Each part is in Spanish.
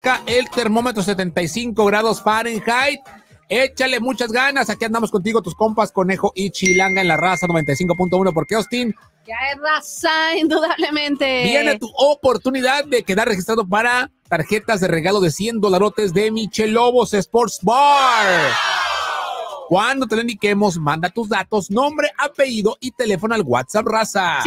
marca el termómetro 75 grados Fahrenheit. Échale muchas ganas. Aquí andamos contigo, tus compas, Conejo y Chilanga en la raza 95.1. ¿Por qué, Austin? Ya es raza, indudablemente. Viene tu oportunidad de quedar registrado para tarjetas de regalo de $100 de Michelobos Sports Bar. Cuando te lo indiquemos, manda tus datos, nombre, apellido y teléfono al WhatsApp, raza.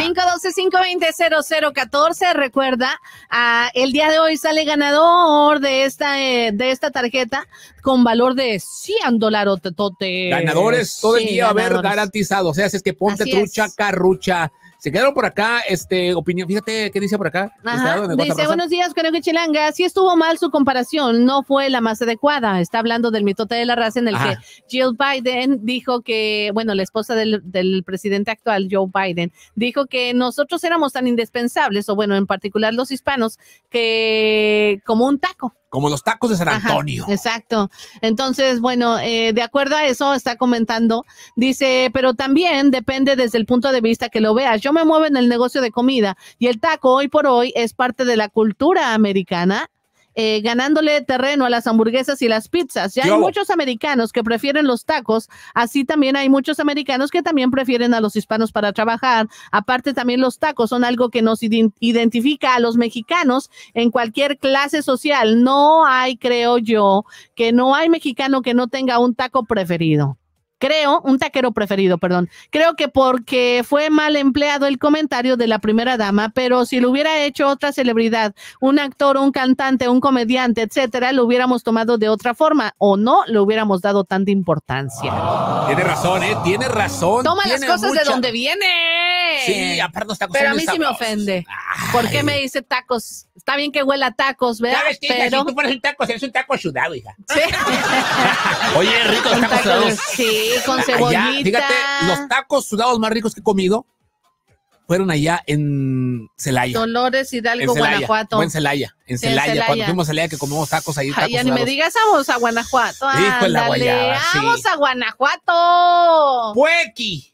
512-520-0014. Recuerda, el día de hoy sale ganador de esta tarjeta con valor de $100. Ganadores todo el día va a haber garantizado. O sea, si es que ponte trucha, carrucha. Se quedaron por acá, opinión. Fíjate qué dice por acá. Ajá, dice, buenos días, Conejo y Chilanga. Sí estuvo mal su comparación, no fue la más adecuada. Está hablando del mitote de la raza en el que Jill Biden dijo que, bueno, la esposa del presidente actual, Joe Biden, dijo que nosotros éramos tan indispensables, o bueno, en particular los hispanos, que como un taco. Como los tacos de San Antonio. Ajá, exacto. Entonces, bueno, de acuerdo a eso, está comentando, dice, pero también depende desde el punto de vista que lo veas. Yo me muevo en el negocio de comida y el taco hoy por hoy es parte de la cultura americana, ganándole terreno a las hamburguesas y las pizzas. Ya hay muchos americanos que prefieren los tacos, así también hay muchos americanos que también prefieren a los hispanos para trabajar. Aparte también los tacos son algo que nos identifica a los mexicanos en cualquier clase social. No hay, creo yo, que no hay mexicano que no tenga un taco preferido. Un taquero preferido, perdón. Creo que porque fue mal empleado el comentario de la primera dama, pero si lo hubiera hecho otra celebridad, un actor, un cantante, un comediante, etcétera, lo hubiéramos tomado de otra forma o no le hubiéramos dado tanta importancia. Tiene razón, tiene razón. Toma las cosas de donde viene. Sí, aparte los tacos. Pero a mí sí me ofende. ¿Por qué me dice tacos? Está bien que huela a tacos, ¿verdad? ¿Sabes qué? Pero si tú pones un taco, eres un taco sudado, hija. Sí. Oye, ricos los tacos sudados. Sí, con cebollita. Allá, fíjate, los tacos sudados más ricos que he comido fueron allá en Celaya. Dolores Hidalgo, Guanajuato. Fue en Celaya. En Celaya. Cuando fuimos a Celaya que comimos tacos ahí. Ay, ya ni me digas, vamos a Guanajuato. Hijo de la guayaba, vamos a Guanajuato. Puequi.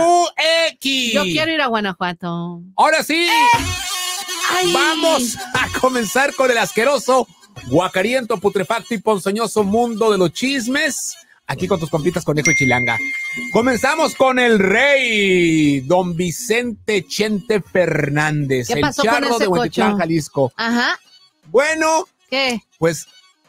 Yo quiero ir a Guanajuato. Ahora sí. Vamos a comenzar con el asqueroso, guacariento, putrefacto y ponzoñoso mundo de los chismes. Aquí con tus compitas Conejo y Chilanga. Comenzamos con el rey, don Vicente Chente Fernández. ¿Qué pasó el charro con ese de Huentitlán, Jalisco. Ajá. Bueno. ¿Qué? Pues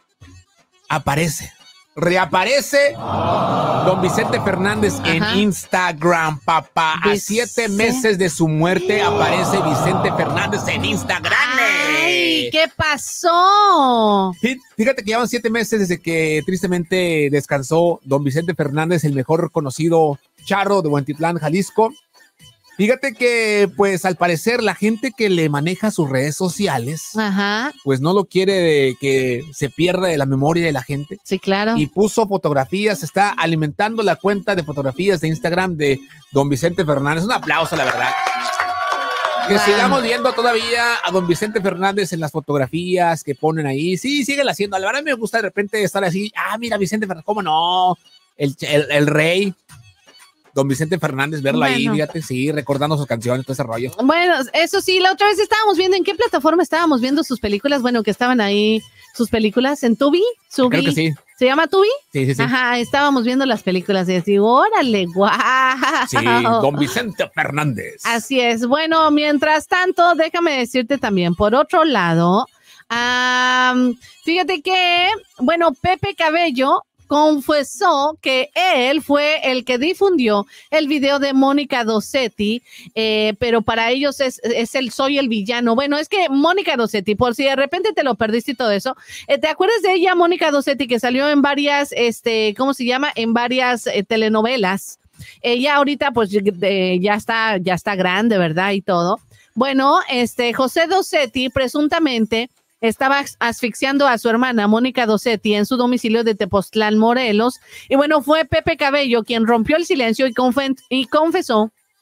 reaparece don Vicente Fernández en Instagram, papá. A 7 meses de su muerte aparece Vicente Fernández en Instagram. ¡Ay! ¿Qué pasó? Fíjate que llevan 7 meses desde que tristemente descansó don Vicente Fernández, el mejor conocido charro de Huentitlán, Jalisco. Fíjate que, pues, al parecer, la gente que le maneja sus redes sociales, pues no lo quiere de que se pierda de la memoria de la gente. Sí, claro. Y puso fotografías, está alimentando la cuenta de fotografías de Instagram de don Vicente Fernández. Un aplauso, la verdad. Que sigamos viendo todavía a don Vicente Fernández en las fotografías que ponen ahí. Sí, síguela haciendo. La verdad me gusta de repente estar así. Mira, Vicente Fernández, ¿cómo no? El rey. Don Vicente Fernández, verlo ahí, fíjate, sí, recordando sus canciones, todo ese rollo. Bueno, eso sí, la otra vez estábamos viendo, ¿en qué plataforma estábamos viendo sus películas? Bueno, que estaban ahí sus películas, ¿en Tubi? Creo que sí. ¿Se llama Tubi? Sí. Ajá, estábamos viendo las películas y así, órale, guau. Sí, don Vicente Fernández. Así es. Bueno, mientras tanto, déjame decirte también, por otro lado, fíjate que, bueno, Pepe Cabello confesó que él fue el que difundió el video de Mónica Dossetti, pero para ellos es el soy el villano. Bueno, es que Mónica Dossetti, por si de repente te lo perdiste y todo eso, ¿te acuerdas de ella, Mónica Dossetti, que salió en varias, ¿cómo se llama? En varias telenovelas. Ella ahorita pues ya está grande, ¿verdad? Y todo. Bueno, José Dossetti presuntamente estaba asfixiando a su hermana Mónica Dossetti en su domicilio de Tepoztlán, Morelos. Y bueno, fue Pepe Cabello quien rompió el silencio y confesó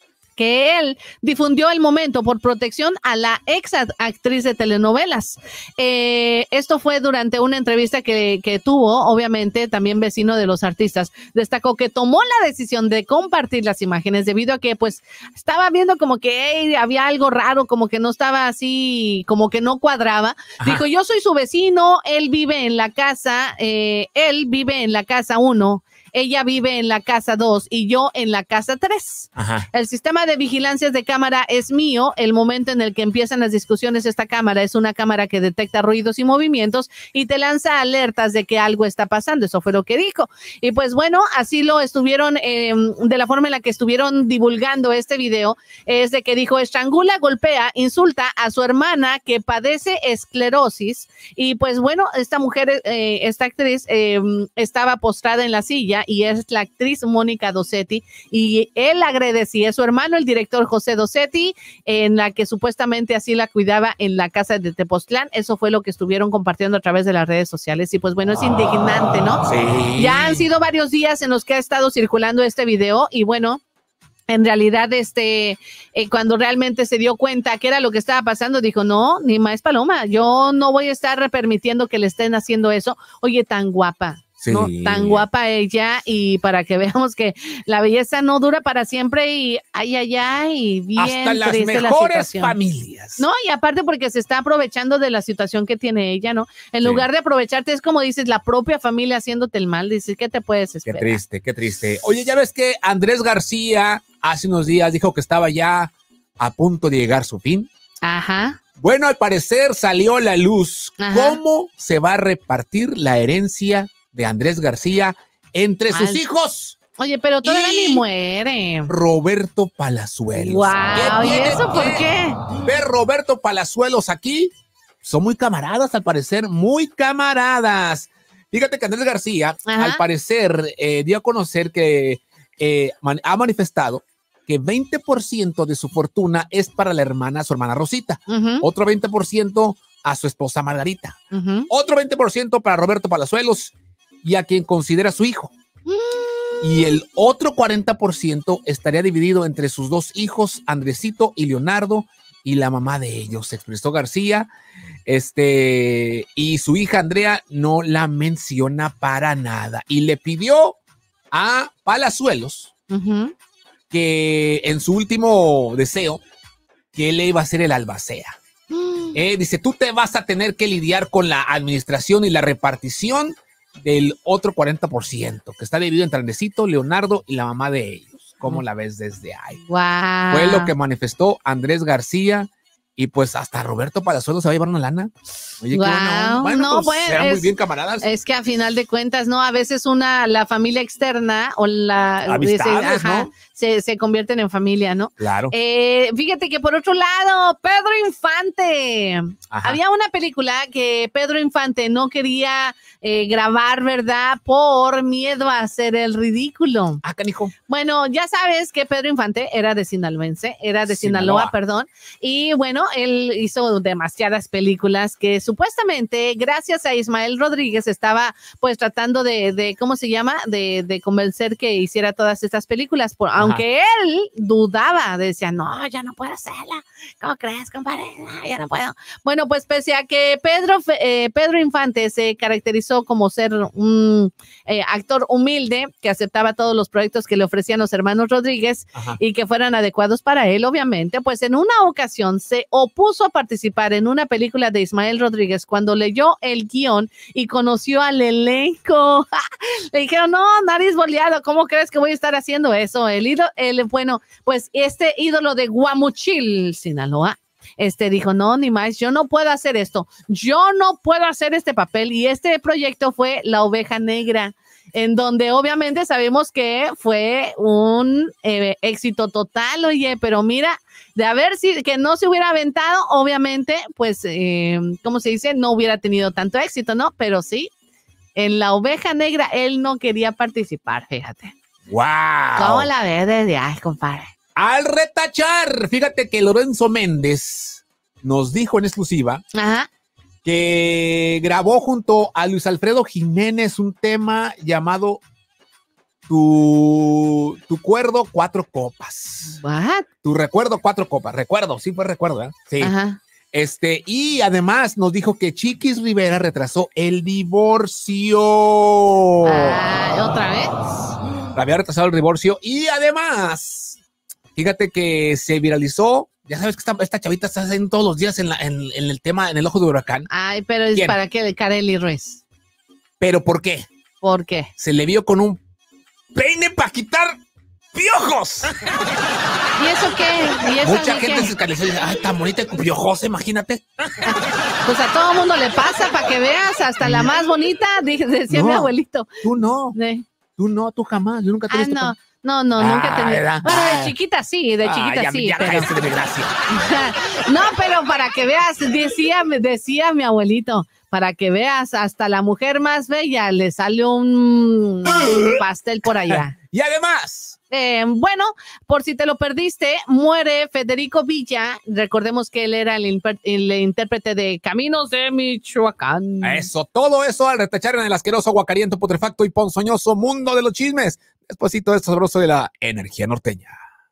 que él difundió el momento por protección a la ex actriz de telenovelas. Esto fue durante una entrevista que tuvo, obviamente, también vecino de los artistas. Destacó que tomó la decisión de compartir las imágenes debido a que pues estaba viendo como que había algo raro, como que no estaba así, como que no cuadraba. Ajá. Dijo, yo soy su vecino, él vive en la casa 1, ella vive en la casa 2 y yo en la casa 3. Ajá. El sistema de vigilancias de cámara es mío. El momento en el que empiezan las discusiones, esta cámara es una cámara que detecta ruidos y movimientos y te lanza alertas de que algo está pasando. Eso fue lo que dijo. Y pues bueno, así lo estuvieron, de la forma en la que estuvieron divulgando este video, es de que dijo, estrangula, golpea, insulta a su hermana que padece esclerosis. Y pues bueno, esta mujer, esta actriz, estaba postrada en la silla y es la actriz Mónica Dossetti, y él agradecía a su hermano, el director José Dossetti, en la que supuestamente así la cuidaba en la casa de Tepoztlán. Eso fue lo que estuvieron compartiendo a través de las redes sociales y pues bueno, es indignante, ¿no? Sí. Ya han sido varios días en los que ha estado circulando este video y bueno, en realidad, cuando realmente se dio cuenta que era lo que estaba pasando, dijo, no, ni más paloma, yo no voy a estar permitiendo que le estén haciendo eso. Oye, tan guapa. Sí. ¿No? Tan guapa ella, y para que veamos que la belleza no dura para siempre y y bien hasta las mejores familias. No, y aparte porque se está aprovechando de la situación que tiene ella, ¿no? En lugar de aprovecharte, es como dices, la propia familia haciéndote el mal, dices, ¿qué te puedes esperar? Qué triste, qué triste. Oye, ya ves que Andrés García hace unos días dijo que estaba ya a punto de llegar su fin. Ajá. Bueno, al parecer salió a la luz cómo se va a repartir la herencia de Andrés García entre sus hijos. Oye, pero todavía ni muere. Roberto Palazuelos. Wow, ¿y eso por qué? Ver Roberto Palazuelos aquí. Son muy camaradas, al parecer, muy camaradas. Fíjate que Andrés García, al parecer, dio a conocer que ha manifestado que 20% de su fortuna es para la hermana, su hermana Rosita. Otro 20% a su esposa Margarita. Otro 20% para Roberto Palazuelos y a quien considera su hijo. Y el otro 40% estaría dividido entre sus dos hijos, Andresito y Leonardo, y la mamá de ellos, expresó García. Y su hija Andrea no la menciona para nada. Y le pidió a Palazuelos que en su último deseo, que él le iba a hacer el albacea. Dice, tú te vas a tener que lidiar con la administración y la repartición del otro 40%, que está dividido entre Andresito, Leonardo y la mamá de ellos. ¿Cómo la ves desde ahí? Wow. Fue lo que manifestó Andrés García. Y pues hasta Roberto Palazuelos se va a llevar una lana. Oye, wow. Qué bueno. Bueno, pues eran muy bien camaradas. Es que a final de cuentas, ¿no? A veces la familia externa o la amistades, ¿no? Se convierten en familia, ¿no? Claro. Fíjate que por otro lado, Pedro Infante. Había una película que Pedro Infante no quería grabar, ¿verdad? Por miedo a hacer el ridículo. Canijo. Bueno, ya sabes que Pedro Infante era de Sinaloa, perdón. Y bueno, él hizo demasiadas películas que supuestamente, gracias a Ismael Rodríguez, estaba pues tratando de ¿cómo se llama? De convencer que hiciera todas estas películas, aunque él dudaba, decía, no, ya no puedo hacerla. ¿Cómo crees, compadre? No, ya no puedo. Bueno, pues pese a que Pedro Infante se caracterizó como ser un actor humilde, que aceptaba todos los proyectos que le ofrecían los hermanos Rodríguez y que fueran adecuados para él, obviamente, pues en una ocasión se opuso a participar en una película de Ismael Rodríguez cuando leyó el guión y conoció al elenco. Le dijeron, no, nariz boleado, ¿cómo crees que voy a estar haciendo eso? Bueno, pues este ídolo de Guamuchil, Sinaloa, dijo, no, ni más, yo no puedo hacer esto, yo no puedo hacer este papel, y este proyecto fue La Oveja Negra, en donde obviamente sabemos que fue un éxito total, oye, pero mira, de haber sido que no se hubiera aventado, obviamente, pues, ¿cómo se dice? No hubiera tenido tanto éxito, ¿no? Pero sí, en La Oveja Negra él no quería participar, fíjate. ¡Wow! ¿Cómo la ves desde ahí, compadre? Al retachar, fíjate que Lorenzo Méndez nos dijo en exclusiva que grabó junto a Luis Alfredo Jiménez un tema llamado tu cuerdo 4 copas. What? Tu recuerdo 4 copas. Recuerdo, sí fue recuerdo, ¿eh? Sí. Ajá. Y además nos dijo que Chiquis Rivera retrasó el divorcio. ¿Otra vez? Había retrasado el divorcio y además, fíjate que se viralizó. Ya sabes que esta chavita está haciendo todos los días en el tema, en el ojo de huracán. Ay, pero es ¿Quién? para que Kareli Ruiz. ¿Pero por qué? ¿Por qué? Se le vio con un peine para quitar piojos. ¿Y eso qué? ¿Y eso Mucha gente qué? se escaleció y dice, ay, tan bonita con piojos, imagínate. Pues a todo mundo le pasa, para que veas, hasta la más bonita, decía No, mi abuelito. Tú no, De, tú jamás, yo nunca te he visto. no, nunca te ¿verdad? Bueno, de chiquita sí, Ya pero... cállate de gracia. No, pero para que veas, decía mi abuelito, para que veas, hasta la mujer más bella le sale un pastel por allá. Y además, Bueno, por si te lo perdiste, muere Federico Villa. Recordemos que él era el intérprete de Caminos de Michoacán. eso, todo eso al retachar en el asqueroso, guacariento, putrefacto y ponzoñoso mundo de los chismes. Despuésito de esto sabroso de la energía norteña.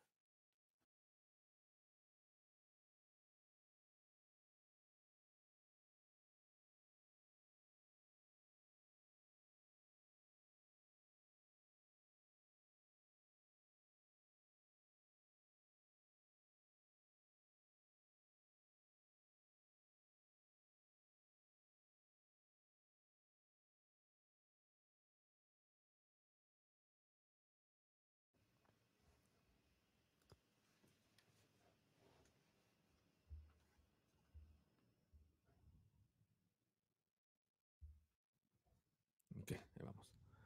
Ok, ahí vamos.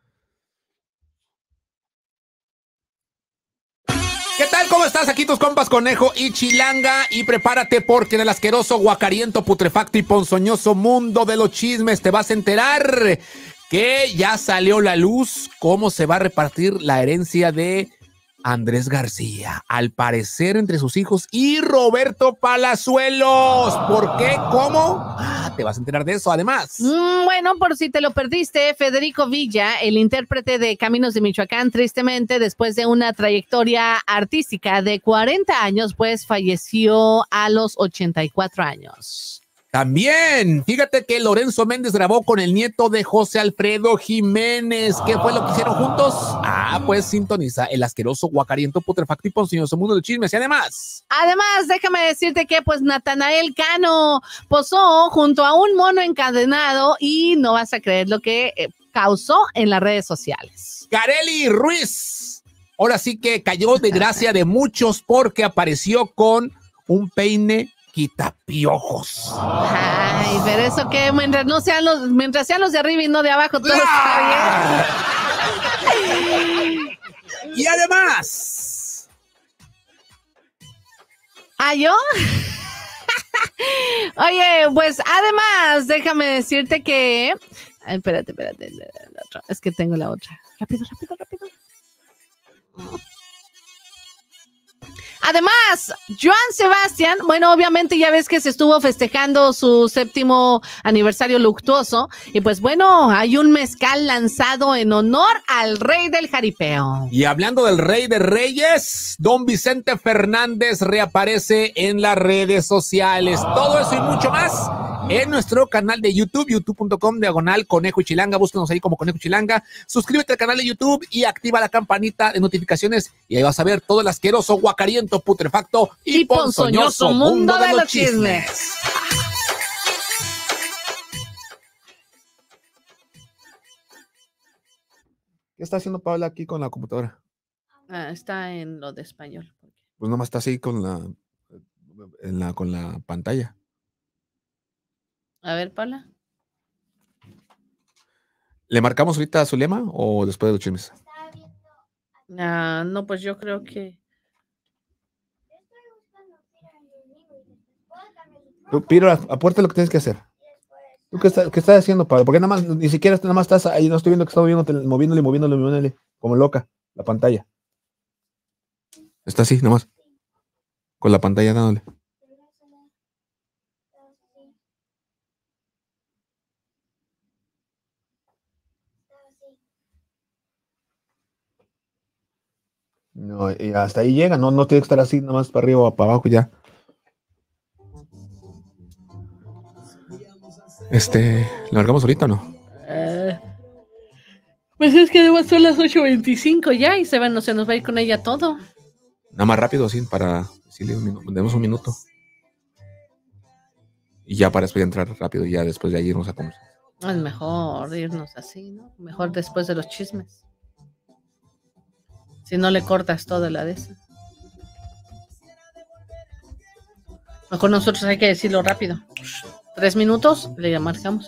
¿Qué tal? ¿Cómo estás? Aquí tus compas Conejo y Chilanga. Y prepárate porque en el asqueroso, guacariento, putrefacto y ponzoñoso mundo de los chismes te vas a enterar que ya salió la luz cómo se va a repartir la herencia de Andrés García. Al parecer entre sus hijos y Roberto Palazuelos. ¿Por qué? ¿Cómo? Te vas a enterar de eso. Además, Bueno, por si te lo perdiste, Federico Villa, el intérprete de Caminos de Michoacán, tristemente, después de una trayectoria artística de 40 años, pues falleció a los 84 años. también, fíjate que Lorenzo Méndez grabó con el nieto de José Alfredo Jiménez. ¿Qué fue lo que hicieron juntos? Pues sintoniza el asqueroso, guacariento, putrefacto y ponzoñoso mundo de chismes. Y además, Déjame decirte que pues Natanael Cano posó junto a un mono encadenado y no vas a creer lo que causó en las redes sociales. Kareli Ruiz. Ahora sí que cayó de gracia de muchos porque apareció con un peine quitapiojos. Ay, pero eso que mientras sean los de arriba y no de abajo, todo está bien. Y además, ¿Yo? Oye, pues además, déjame decirte que... Ay, espérate, la otra. Es que tengo la otra. Rápido. Además, Joan Sebastián, bueno, obviamente ya ves que se estuvo festejando su 7º aniversario luctuoso y pues bueno, hay un mezcal lanzado en honor al rey del jaripeo. y hablando del rey de reyes, don Vicente Fernández reaparece en las redes sociales. Todo eso y mucho más en nuestro canal de YouTube, youtube.com/Conejo y Chilanga. Búsquenos ahí como Conejo y Chilanga. Suscríbete al canal de YouTube y activa la campanita de notificaciones y ahí vas a ver todo el asqueroso, guacariento, putrefacto y ponzoñoso mundo de los chismes. ¿Qué está haciendo Paula aquí con la computadora? Está en lo de español. Pues nomás está así con la pantalla. A ver, Paula. ¿Le marcamos ahorita a Zulema o después de los chismes? No, pues yo creo que... Tú, Piro, apuerta lo que tienes que hacer. ¿Tú qué estás haciendo, Pablo? Porque nada más, ni siquiera nada más estás ahí, no estoy viendo que estás moviéndole, como loca, la pantalla. Está así, nada más. Con la pantalla dándole. No, y hasta ahí llega, no tiene que estar así, nomás para arriba o para abajo ya. ¿Lo largamos ahorita o no? Pues es que debo ser las 8:25 ya y se nos va a ir con ella todo. Nada más rápido, sí, para decirle demos un minuto. Y ya para después de entrar rápido, y ya después de ahí irnos a comer. Es mejor irnos así, ¿no? Mejor después de los chismes. Si no le cortas toda la de esa. Mejor nosotros hay que decirlo rápido. 3 minutos, le marcamos.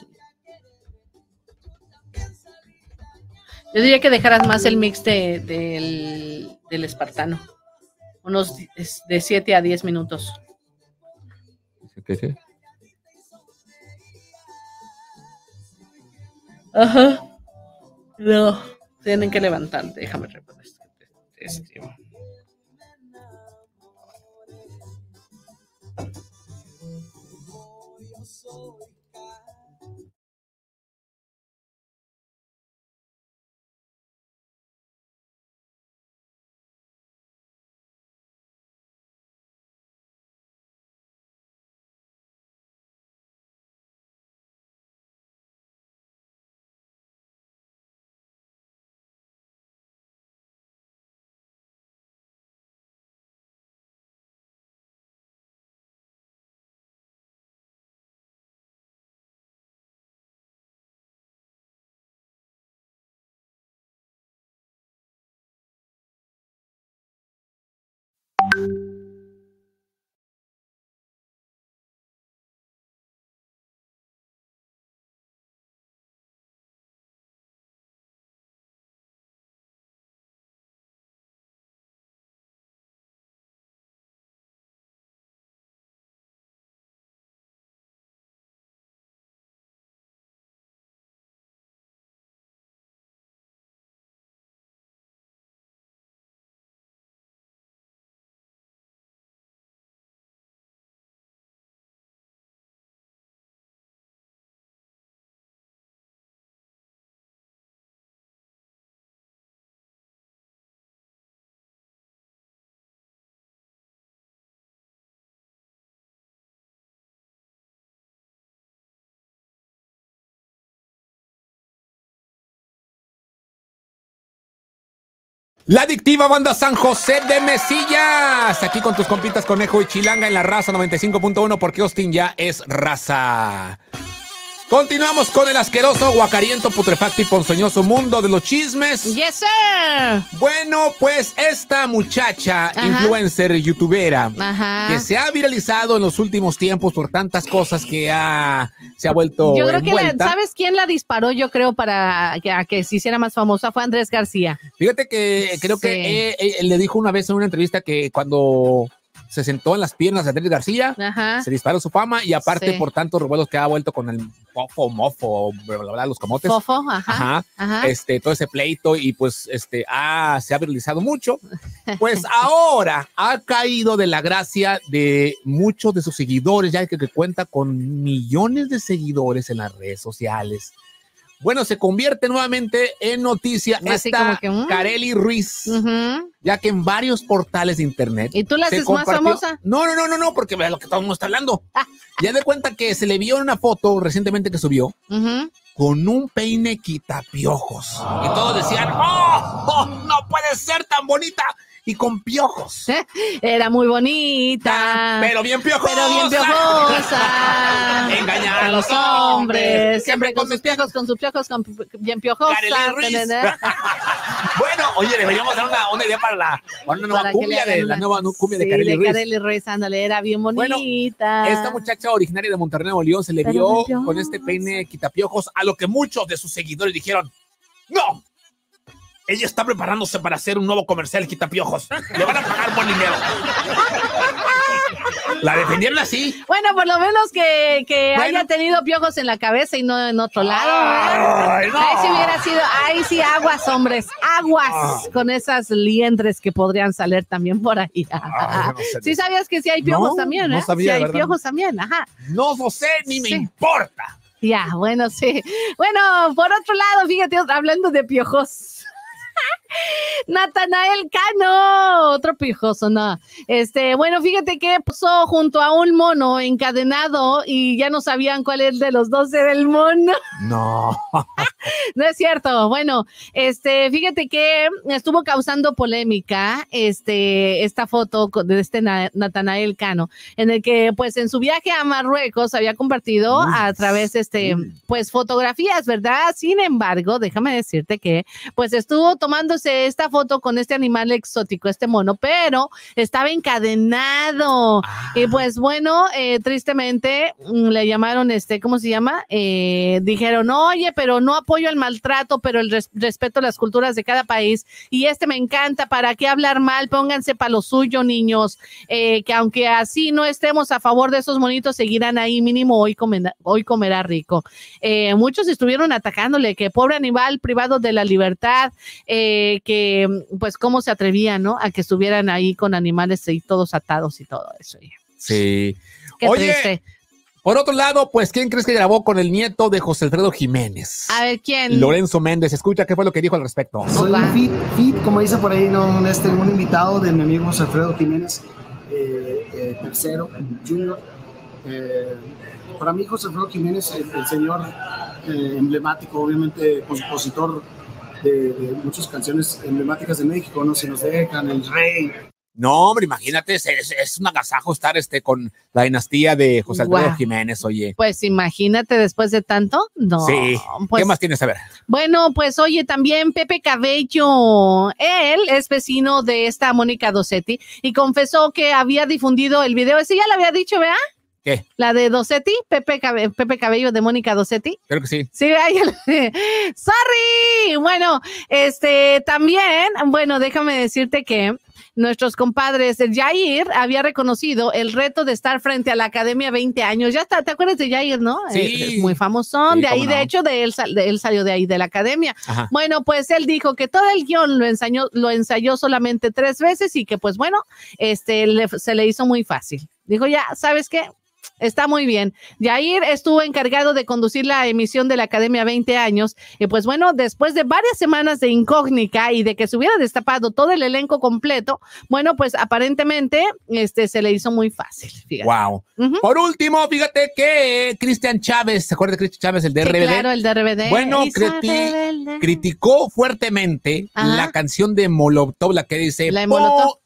Yo diría que dejaras más el mix del espartano. Unos de 7 a 10 minutos. ¿Qué? Ajá. No, tienen que levantar. Déjame recordar esto. La adictiva banda San José de Mesillas. Aquí con tus compitas Conejo y Chilanga en la Raza 95.1 porque Austin ya es raza. Continuamos con el asqueroso, guacariento, putrefacto y ponzoñoso mundo de los chismes. Yes, sir. Bueno, pues esta muchacha, influencer, youtubera, que se ha viralizado en los últimos tiempos por tantas cosas que se ha vuelto Yo creo envuelta. que, ¿sabes quién la disparó? Yo creo para que se hiciera más famosa fue Andrés García. Fíjate que creo que le dijo una vez en una entrevista que cuando se sentó en las piernas de Andrés García, se disparó su fama y aparte por tantos revuelos que ha vuelto con el mofo, bla, bla, bla, los camotes. Fofo, todo ese pleito y pues se ha viralizado mucho. Pues ahora ha caído de la gracia de muchos de sus seguidores, ya que cuenta con millones de seguidores en las redes sociales. Bueno, se convierte nuevamente en noticia esta Karely Ruiz, ya que en varios portales de internet. ¿Y tú la haces más famosa? No, porque vea lo que todo el mundo está hablando. Ya de cuenta que se le vio en una foto recientemente que subió con un peine quitapiojos. Y todos decían, ¡oh, no puede ser tan bonita! Y con piojos. Era muy bonita. Pero bien piojosa. Engañar a los hombres. Siempre con sus piojos, bien piojosa. Bueno, oye, deberíamos dar una idea para una nueva cumbia la nueva cumbia de Karely Ruiz. Karely Ruiz, ándale, era bien bonita. Bueno, esta muchacha originaria de Monterrey, Nuevo León, se le vio con este peine quitapiojos, a lo que muchos de sus seguidores dijeron, ¡no! Ella está preparándose para hacer un nuevo comercial quitapiojos. Le van a pagar buen dinero. La defendieron así. Bueno, por lo menos que haya tenido piojos en la cabeza y no en otro lado. Ay, no. Ahí sí hubiera sido, sí, aguas, hombres, aguas con esas liendres que podrían salir también por ahí. No sé. Sí sabías que sí hay piojos también, No sabía, sí hay ¿verdad? piojos también, No lo sé, ni me importa. Ya, bueno, sí. Bueno, por otro lado, fíjate, hablando de piojos. Natanael Cano, otro pijoso, no. Bueno, fíjate que pasó junto a un mono encadenado y ya no sabían cuál es de los dos era el mono. No. No es cierto. Bueno, fíjate que estuvo causando polémica, esta foto de Natanael Cano, en el que, pues, en su viaje a Marruecos había compartido a través, pues, fotografías, ¿verdad? Sin embargo, déjame decirte que, pues, estuvo tomándose esta foto con este animal exótico, este mono, pero estaba encadenado. Y pues bueno, tristemente le llamaron, ¿cómo se llama? Dijeron, oye, pero no apoyo el maltrato, pero el respeto a las culturas de cada país. Y me encanta, ¿para qué hablar mal? Pónganse para lo suyo, niños. Que aunque así no estemos a favor de esos monitos, seguirán ahí, mínimo hoy comerá rico. Muchos estuvieron atacándole, que pobre animal privado de la libertad, que pues cómo se atrevía, ¿no? A que estuvieran ahí con animales y todos atados y todo eso. Sí. Qué Oye, triste. Por otro lado, pues, ¿quién crees que grabó con el nieto de José Alfredo Jiménez? A ver, ¿quién? Lorenzo Méndez. Escucha qué fue lo que dijo al respecto. Soy un fit, como dice por ahí, ¿no? Un invitado de mi amigo José Alfredo Jiménez, tercero, junior. Para mí, José Alfredo Jiménez, el señor emblemático, obviamente, compositor de muchas canciones emblemáticas de México, ¿no? Si nos dejan, El Rey. No, hombre, imagínate, es un agasajo estar con la dinastía de José Alfredo Jiménez, oye. Pues imagínate después de tanto, no. Sí, pues, ¿qué más tienes a ver? Bueno, pues oye, también Pepe Cabello, él es vecino de esta Mónica Dossetti y confesó que había difundido el video, ese ya lo había dicho, ¿verdad? ¿Qué? La de Dossetti, Pepe Cabello de Mónica Dossetti. Creo que sí. Sí, sorry. Bueno, también, bueno, déjame decirte que nuestros compadres, Jair había reconocido el reto de estar frente a la Academia 20 años. Ya está, ¿te acuerdas de Jair, no? Sí. Es muy famosón, Sí, de ahí, no. de hecho, él salió de ahí, de la Academia. Ajá. Bueno, pues él dijo que todo el guión lo ensayó solamente 3 veces y que, pues bueno, se le hizo muy fácil. Dijo, ya, ¿sabes qué? Está muy bien. Jair estuvo encargado de conducir la emisión de la Academia 20 años y pues bueno, después de varias semanas de incógnita y de que se hubiera destapado todo el elenco completo, bueno, pues aparentemente se le hizo muy fácil. Fíjate. Wow. Por último, fíjate que Cristian Chávez, ¿se acuerda de Cristian Chávez, el de Sí, RBD? claro, el de RBD. Bueno, criticó fuertemente la canción de Molotov, la que dice... La de Molotov.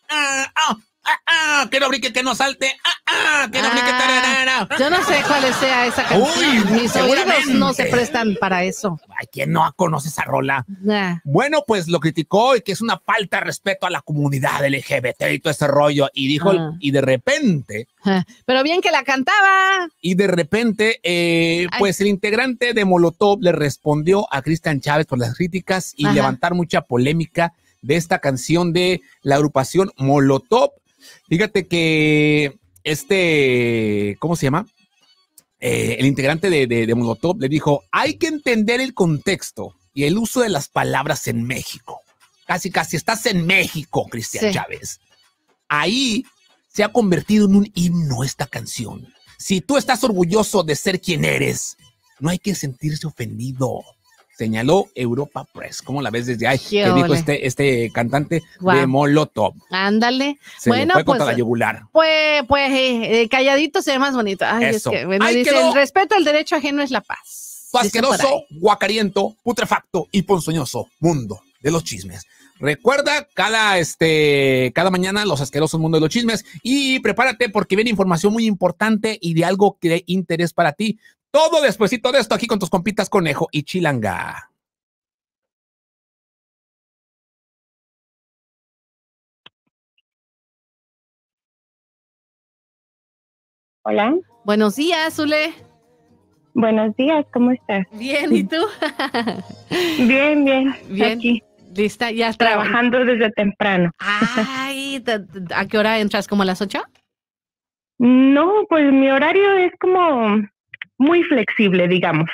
Que no brinque, que no salte, que no brinque, tararara. Yo no sé cuál sea esa canción. Mis oídos no se prestan para eso. Ay, ¿quién no conoce esa rola? Bueno, pues lo criticó y que es una falta de respeto a la comunidad LGBT y todo ese rollo. Y dijo, y de repente... Pero bien que la cantaba. Y de repente, pues el integrante de Molotov le respondió a Cristian Chávez por las críticas y levantar mucha polémica de esta canción de la agrupación Molotov. Fíjate que ¿cómo se llama? El integrante de Molotov le dijo, hay que entender el contexto y el uso de las palabras en México. Casi, estás en México, Cristian Chávez. Ahí se ha convertido en un himno esta canción. Si tú estás orgulloso de ser quien eres, no hay que sentirse ofendido. Señaló Europa Press. ¿Cómo la ves desde ahí? Que dijo este cantante de Molotov. Ándale. Bueno, fue contra la yugular. Pues, calladito se ve más bonito. Ay, eso. Es que, bueno, dice, el respeto al derecho ajeno es la paz. Asqueroso, guacariento, putrefacto y ponzoñoso mundo de los chismes. Recuerda cada mañana los asquerosos mundos de los chismes y prepárate porque viene información muy importante y de algo de interés para ti. Todo despuesito de esto aquí con tus compitas Conejo y Chilanga. Hola. Buenos días, Zule. Buenos días, ¿cómo estás? Bien, ¿y tú? Bien. Aquí. ¿Lista? Ya trabajando desde temprano. Ay, ¿a qué hora entras? ¿Como a las 8? No, pues mi horario es como muy flexible, digamos.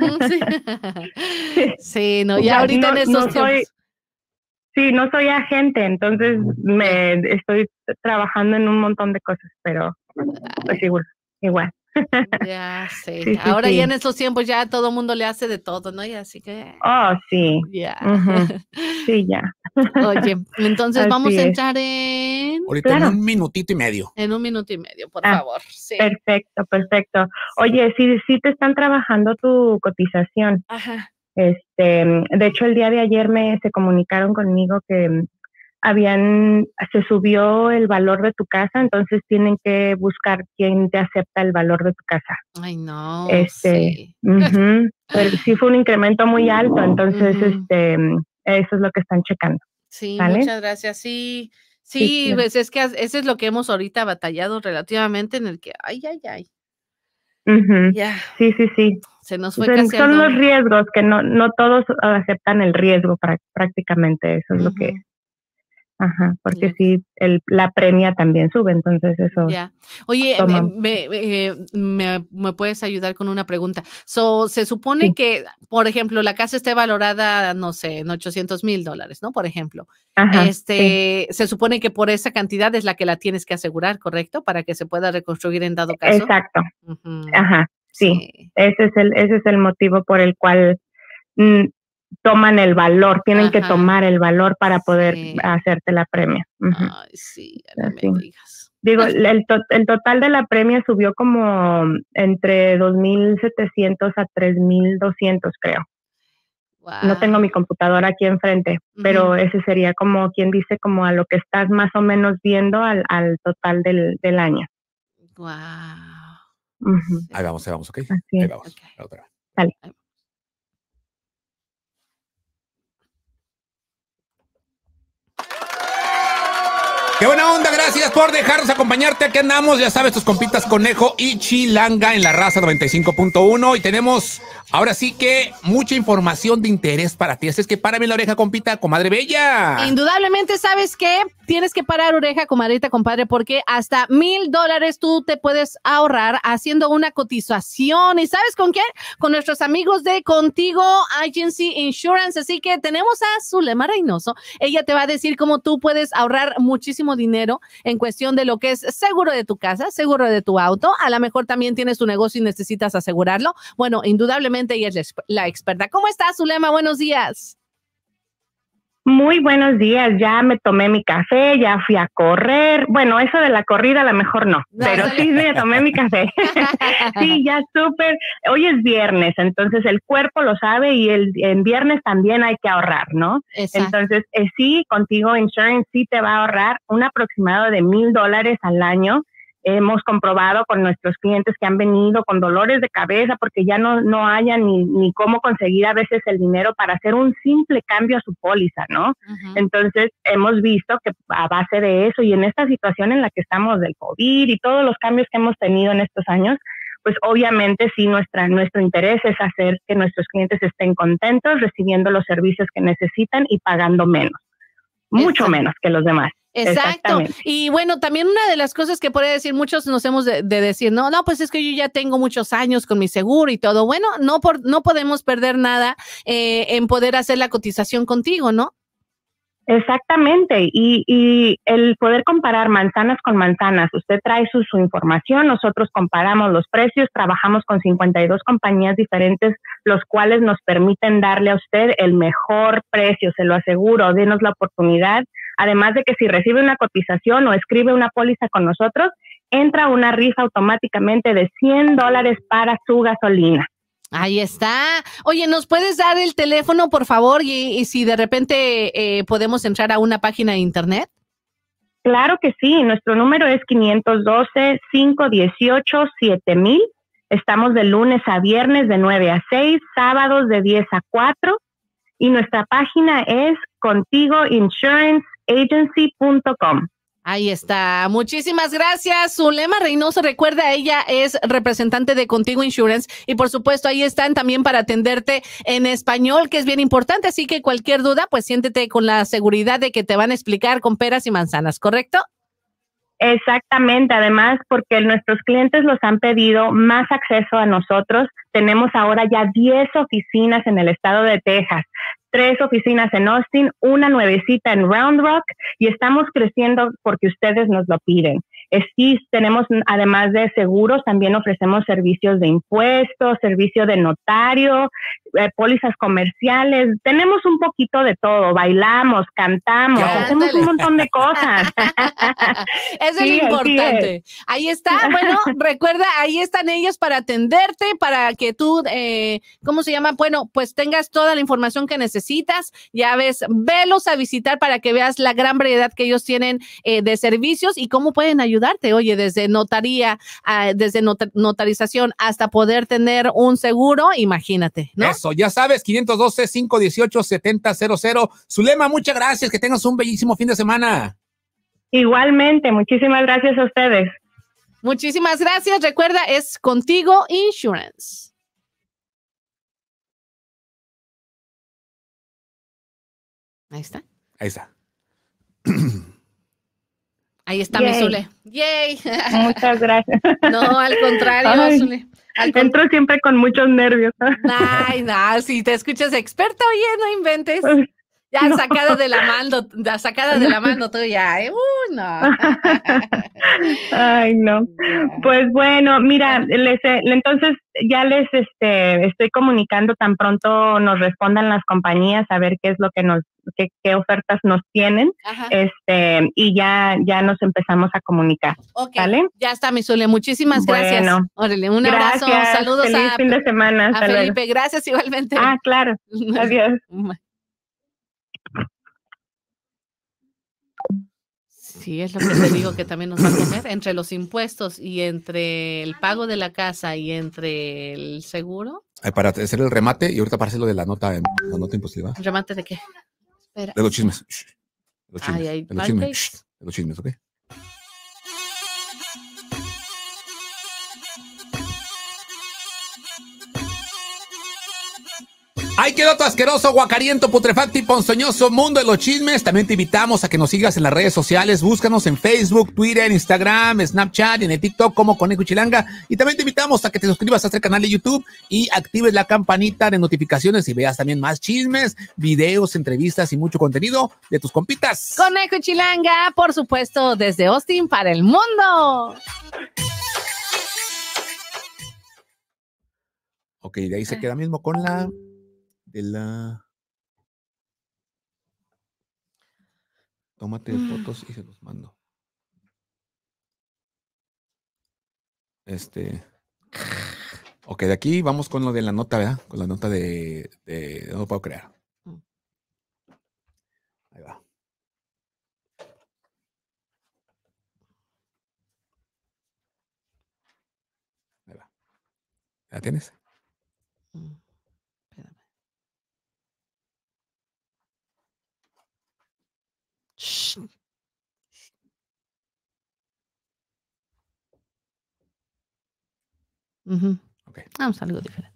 Sí, no, ya ahorita en estos tiempos. No soy agente, entonces me estoy trabajando en un montón de cosas, pero pues igual. Ya sé. Sí, sí, Ahora sí. ya en estos tiempos ya todo el mundo le hace de todo, ¿no? Y así que Oh, sí. ya. Sí, ya. Oye, entonces vamos Así a es. entrar en Ahorita en Claro. 1 minutito y medio. un minuto y medio, por Ah, favor. Sí. perfecto, perfecto. Oye, sí te están trabajando tu cotización. Ajá. De hecho, el día de ayer se comunicaron conmigo que se subió el valor de tu casa, entonces tienen que buscar quién te acepta el valor de tu casa. Ay, no, sí. Pero sí fue un incremento muy alto, entonces, Ujú. eso es lo que están checando, Sí, ¿vale? muchas gracias. Sí, Sí, sí, claro. pues es que eso es lo que hemos ahorita batallado relativamente en el que, ay, Ujú. ya, Sí, sí, sí. se nos fue casi al Son los doble. riesgos que no todos aceptan el riesgo prácticamente, eso es lo que, Ujú. porque Ya. sí, la premia también sube, entonces eso Ya. Oye, toma, me puedes ayudar con una pregunta. Se supone sí, que, por ejemplo, la casa esté valorada, no sé, en $800,000, ¿no? Por ejemplo. sí, Se supone que por esa cantidad es la que la tienes que asegurar, ¿correcto? Para que se pueda reconstruir en dado caso. exacto, Ujú. sí, Sí. ese es el motivo por el cual mm, toman el valor, tienen que Ajá. tomar el valor para poder Sí. hacerte la premia. Ay, sí, ya no me Así. digas. Digo, el total de la premia subió como entre 2,700 a 3,200, creo. No tengo mi Wow. computadora aquí enfrente, pero ese sería como quien dice como a lo que estás más o menos viendo al total del año. Wow. Ujú, Ahí vamos, ¿ok? así Ahí es. vamos. Okay. La otra. Sale. ¡Qué buena onda! Gracias por dejarnos acompañarte. Aquí andamos, ya sabes, tus compitas Conejo y Chilanga en la Raza 95.1. Y tenemos, ahora sí que, mucha información de interés para ti. Así es que párame la oreja, compita, comadre bella. Indudablemente, ¿sabes qué? Tienes que parar oreja, comadrita, compadre, porque hasta $1,000 tú te puedes ahorrar haciendo una cotización. ¿Y sabes con quién? Con nuestros amigos de Contigo Agency Insurance. Así que tenemos a Zulema Reynoso. Ella te va a decir cómo tú puedes ahorrar muchísimo dinero en cuestión de lo que es seguro de tu casa, seguro de tu auto. A lo mejor también tienes tu negocio y necesitas asegurarlo. Bueno, indudablemente ella es la experta. ¿Cómo estás, Zulema? Buenos días. Muy buenos días, ya me tomé mi café, ya fui a correr. Bueno, eso de la corrida a lo mejor no, pero sí me tomé mi café. Sí, ya súper. Hoy es viernes, entonces el cuerpo lo sabe y en viernes también hay que ahorrar, ¿no? Exacto. Entonces, sí, Contigo Insurance sí te va a ahorrar un aproximado de $1,000 al año. Hemos comprobado con nuestros clientes que han venido con dolores de cabeza porque ya no hayan ni cómo conseguir a veces el dinero para hacer un simple cambio a su póliza, ¿no? Entonces, hemos visto que a base de eso y en esta situación en la que estamos del COVID y todos los cambios que hemos tenido en estos años, pues obviamente sí nuestro interés es hacer que nuestros clientes estén contentos, recibiendo los servicios que necesitan y pagando menos, mucho menos que los demás. Exacto. Y bueno, también una de las cosas que puede decir muchos nos hemos de decir, no, pues es que yo ya tengo muchos años con mi seguro y todo. Bueno, no podemos perder nada en poder hacer la cotización contigo, ¿no? Exactamente, y el poder comparar manzanas con manzanas, usted trae su información, nosotros comparamos los precios, trabajamos con 52 compañías diferentes, los cuales nos permiten darle a usted el mejor precio, se lo aseguro, denos la oportunidad, además de que si recibe una cotización o escribe una póliza con nosotros, entra una rifa automáticamente de $100 para su gasolina. Ahí está. Oye, ¿nos puedes dar el teléfono, por favor? Y si de repente podemos entrar a una página de internet. Claro que sí. Nuestro número es 512-518-7000. Estamos de lunes a viernes de 9 a 6, sábados de 10 a 4. Y nuestra página es contigoinsuranceagency.com. Ahí está. Muchísimas gracias, Zulema Reynoso. Recuerda, ella es representante de Contigo Insurance y por supuesto ahí están también para atenderte en español, que es bien importante. Así que cualquier duda, pues siéntete con la seguridad de que te van a explicar con peras y manzanas, ¿correcto? Exactamente, además porque nuestros clientes los han pedido más acceso a nosotros. Tenemos ahora ya 10 oficinas en el estado de Texas, 3 oficinas en Austin, una nuevecita en Round Rock y estamos creciendo porque ustedes nos lo piden. Sí tenemos, además de seguros, también ofrecemos servicios de impuestos, servicio de notario, pólizas comerciales. Tenemos un poquito de todo, bailamos, cantamos, hacemos un montón de cosas. Eso es lo importante. Ahí está, bueno, recuerda, ahí están ellos para atenderte, para que tú, ¿cómo se llama? Bueno, pues tengas toda la información que necesitas. Ya ves, velos a visitar para que veas la gran variedad que ellos tienen de servicios y cómo pueden ayudarte. Oye, desde notaría, desde notarización hasta poder tener un seguro, imagínate, ¿no? Eso, ya sabes, 512-518-7000. Zulema, muchas gracias, que tengas un bellísimo fin de semana. Igualmente, muchísimas gracias a ustedes. Muchísimas gracias. Recuerda, es Contigo Insurance. Ahí está. Ahí está. Ahí está mi Zule. ¡Yay! Muchas gracias. No, al contrario, Zule. Entro siempre con muchos nervios. Ay, no, si te escuchas experta, oye, no inventes. Ya no. Sacada de la mano tuya, ¿eh? No. Ay, no. Pues bueno, mira, entonces ya les estoy comunicando tan pronto nos respondan las compañías a ver qué es lo que qué ofertas nos tienen. Ajá. Y ya nos empezamos a comunicar. Okay. ¿Vale? Ya está, mi Zule. Muchísimas gracias. Bueno, órale, un abrazo, saludos feliz fin de semana. A Felipe, luego. Gracias igualmente. Claro. Adiós. Sí, es lo que te digo que también nos va a comer entre los impuestos y entre el pago de la casa y entre el seguro. Para hacer el remate y ahorita para hacer lo de la nota impositiva. ¿Remate de qué? Espera. De los chismes. De los chismes, ¿ok? Ahí quedó tu asqueroso, guacariento, putrefacto y ponzoñoso mundo de los chismes. También te invitamos a que nos sigas en las redes sociales. Búscanos en Facebook, Twitter, Instagram, Snapchat y en el TikTok como Conejo y Chilanga. Y también te invitamos a que te suscribas a este canal de YouTube y actives la campanita de notificaciones y veas también más chismes, videos, entrevistas y mucho contenido de tus compitas. Conejo y Chilanga, por supuesto, desde Austin para el mundo. Ok, de ahí se queda mismo con la... Tómate fotos y se los mando. Ok, de aquí vamos con lo de la nota, ¿verdad? Con la nota de no lo puedo creer. Ahí va. Ahí va. ¿La tienes? Okay. Vamos a algo diferente.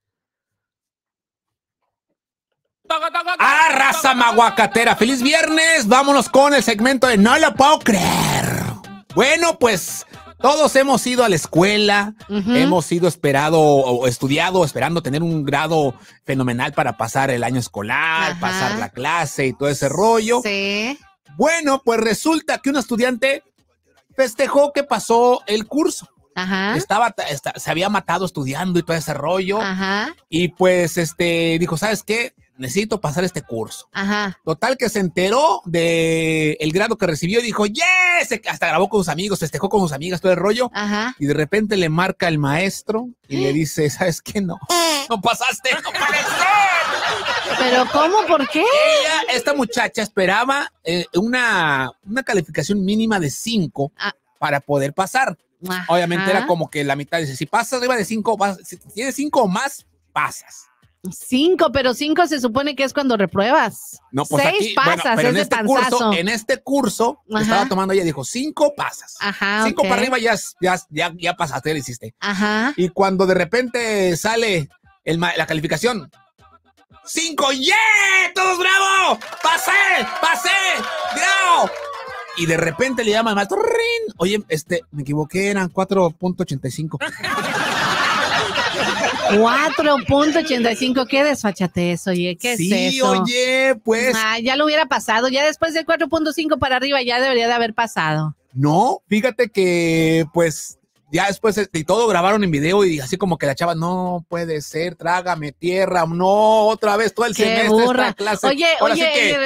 Raza maguacatera! ¡Feliz viernes! Vámonos con el segmento de No lo puedo creer. Bueno, pues todos hemos ido a la escuela, hemos sido esperando tener un grado fenomenal para pasar el año escolar, pasar la clase y todo ese rollo. Sí. Bueno, pues resulta que un estudiante festejó que pasó el curso. Ajá. Se había matado estudiando y todo ese rollo. Ajá. Y pues dijo, ¿sabes qué? Necesito pasar este curso. Ajá. Total que se enteró de el grado que recibió y dijo, ¡yes! Hasta grabó con sus amigos, festejó con sus amigas, todo el rollo. Ajá. Y de repente le marca el maestro y le dice, ¿sabes qué? No pasaste, no puede ser. ¿Pero cómo? ¿Por qué? Esta muchacha esperaba una calificación mínima de 5 para poder pasar. Ajá. Obviamente era como que la mitad dice, si pasas arriba de 5, si tienes 5 o más, pasas. 5, pero 5 se supone que es cuando repruebas. No, pues 6 aquí, pasas, pero es en este curso estaba tomando, ella dijo, 5 pasas. Ajá, 5 para arriba ya pasaste, ya lo hiciste. Ajá. Y cuando de repente sale la calificación, 5, ¡yeah! ¡Todos bravo! ¡Pasé! ¡Bravo! Y de repente le llama al maestro, ¡rin! Oye, me equivoqué, eran 4.85. 4.85, qué desfachatez, oye, ¿qué es eso? Sí, oye, pues. Ya lo hubiera pasado, ya después del 4.5 para arriba ya debería de haber pasado. No, fíjate que pues ya después de todo grabaron en video y así como que la chava, no puede ser, trágame tierra, no, otra vez todo el Qué semestre burra. esta clase. Oye, Ahora oye, sí que,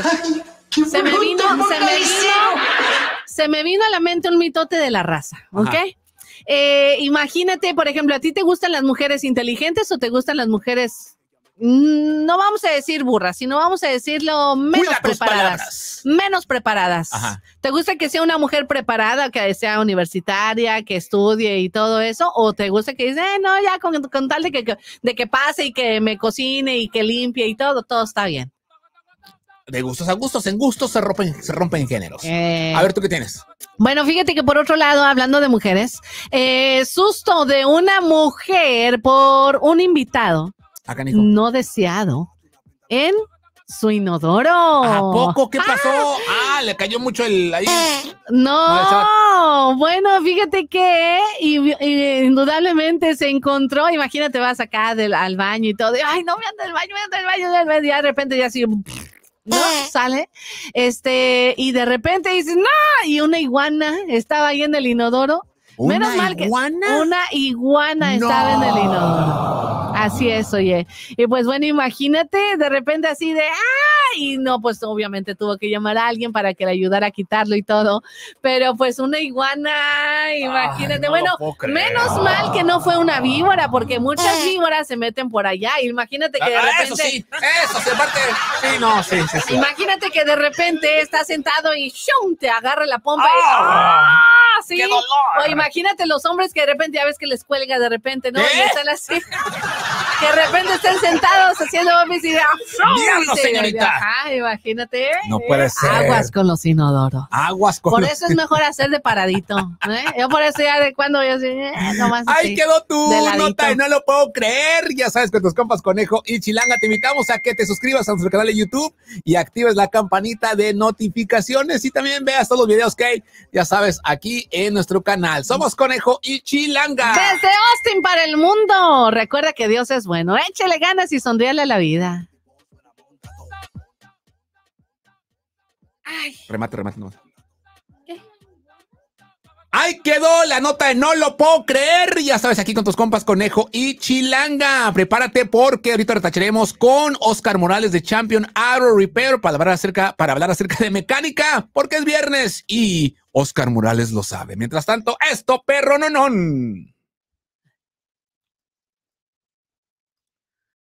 se me vino a la mente un mitote de la raza, ¿ok? Ajá. Imagínate, por ejemplo, ¿a ti te gustan las mujeres inteligentes o te gustan las mujeres, no vamos a decir burras, sino vamos a decirlo menos Cuida tus preparadas? palabras. Menos preparadas. Ajá. ¿Te gusta que sea una mujer preparada, que sea universitaria, que estudie y todo eso? ¿O te gusta que dice, no, ya con tal de que pase y que me cocine y que limpie y todo está bien? De gustos a gustos, en gustos se rompen géneros. A ver, ¿tú qué tienes? Bueno, fíjate que por otro lado, hablando de mujeres, susto de una mujer por un invitado Acá, Nico. no deseado en su inodoro. ¿A poco? ¿Qué pasó? Le cayó mucho ahí. No, bueno, fíjate que indudablemente se encontró, imagínate, vas acá al baño y todo, y, ay, no, me anda el baño, y de repente ya así, no, sale, y de repente dices, no, y una iguana estaba ahí en el inodoro. Menos mal que una iguana estaba en el inodoro. Así es, oye. Y pues bueno, imagínate, de repente así de, y no, pues obviamente tuvo que llamar a alguien para que le ayudara a quitarlo y todo. Pero pues una iguana, imagínate. No bueno, menos mal que no fue una víbora, porque muchas víboras se meten por allá. Imagínate que de repente. Eso sí, aparte. Sí, no, sí. Imagínate que de repente estás sentado y ¡shum! Te agarra la pompa sí. ¡Qué dolor! O imagínate los hombres que de repente ya ves que les cuelga de repente, ¿no? Y están así, que de repente estén sentados haciendo bombis y ¡Diablo, señorita! Ajá, imagínate. No puede ser. Aguas con los inodoros. Por eso es mejor hacer de paradito. Yo por eso ya de cuando yo así, nomás así. Ahí quedó tu nota y no lo puedo creer. Ya sabes, con tus compas Conejo y Chilanga te invitamos a que te suscribas a nuestro canal de YouTube y actives la campanita de notificaciones y también veas todos los videos que hay, ya sabes, aquí en nuestro canal. Somos Conejo y Chilanga. Desde Austin para el mundo. Recuerda que Dios es bueno. Échale ganas y sonríale a la vida. Ay. Remate. No. ¿Qué? Ahí quedó la nota de no lo puedo creer. Ya sabes, aquí con tus compas Conejo y Chilanga. Prepárate porque ahorita retacharemos con Oscar Morales de Champion Auto Repair para hablar acerca de mecánica, porque es viernes y Oscar Morales lo sabe. Mientras tanto, esto, perro, no.